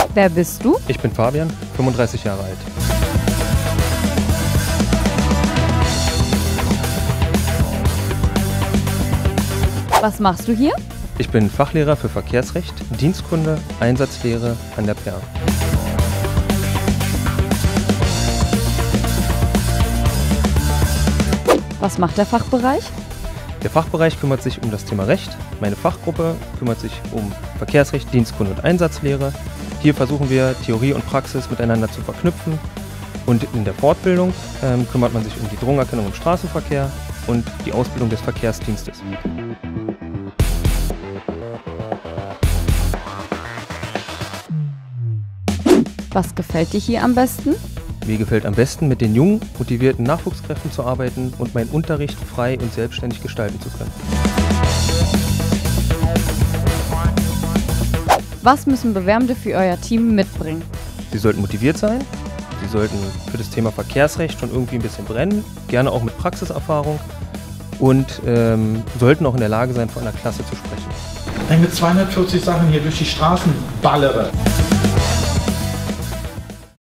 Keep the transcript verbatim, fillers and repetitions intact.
Wer bist du? Ich bin Fabian, fünfunddreißig Jahre alt. Was machst du hier? Ich bin Fachlehrer für Verkehrsrecht, Dienstkunde, Einsatzlehre an der P E R. Was macht der Fachbereich? Der Fachbereich kümmert sich um das Thema Recht, meine Fachgruppe kümmert sich um Verkehrsrecht, Dienstkunde und Einsatzlehre. Hier versuchen wir, Theorie und Praxis miteinander zu verknüpfen. Und in der Fortbildung ähm, kümmert man sich um die Drogenerkennung im Straßenverkehr und die Ausbildung des Verkehrsdienstes. Was gefällt dir hier am besten? Mir gefällt am besten, mit den jungen, motivierten Nachwuchskräften zu arbeiten und meinen Unterricht frei und selbstständig gestalten zu können. Was müssen Bewerbende für euer Team mitbringen? Sie sollten motiviert sein, sie sollten für das Thema Verkehrsrecht schon irgendwie ein bisschen brennen, gerne auch mit Praxiserfahrung und ähm, sollten auch in der Lage sein, vor einer Klasse zu sprechen. Wenn ich mit zweihundertvierzig Sachen hier durch die Straßen ballere.